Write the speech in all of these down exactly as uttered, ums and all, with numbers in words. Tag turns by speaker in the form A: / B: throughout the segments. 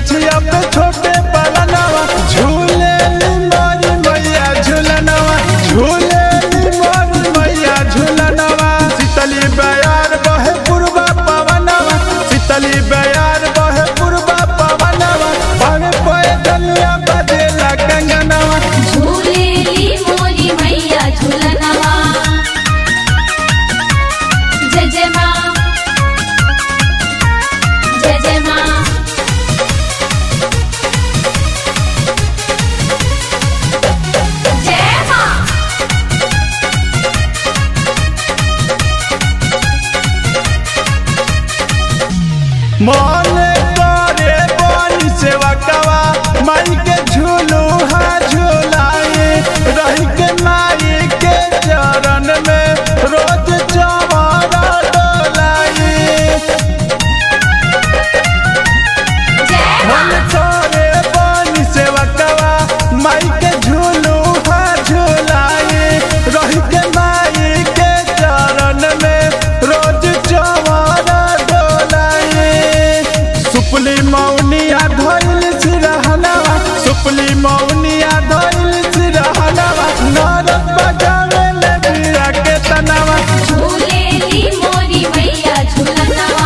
A: गछिया पे छोटे पलनवा झूले मोरी मैया झूलनवा झूले मोरी मैया झूलनवा शीतली बयार बहे पूर्वा पवनवा शीतली बयार बहे पूर्वा पवनवा बहे पैदलिया बजेला कंगनवा
B: झूले मोरी मैया झूलनवा जय जय माँ जय जय माँ जय माँ
A: मन करे बनी सेवा कवा माई के झूलू हा झूलाई रही के माई के चरण में रोज चमारा डोलाई मन करे बनी सेवा कवा माई के झूलू हा झूलाई रही के माई के चरण में रोज चमारा सुपली मौनिया धइल सिरहनवा सुपली मौनिया धइल सिरहनवा नरक बजावे ले बिया के तनवा
B: झूले मोरी मैया झूलनवा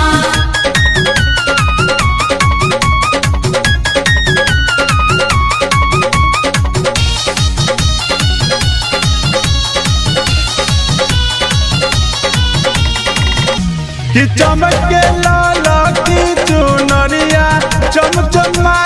A: कि चमक के लाल की चुनरिया चम चम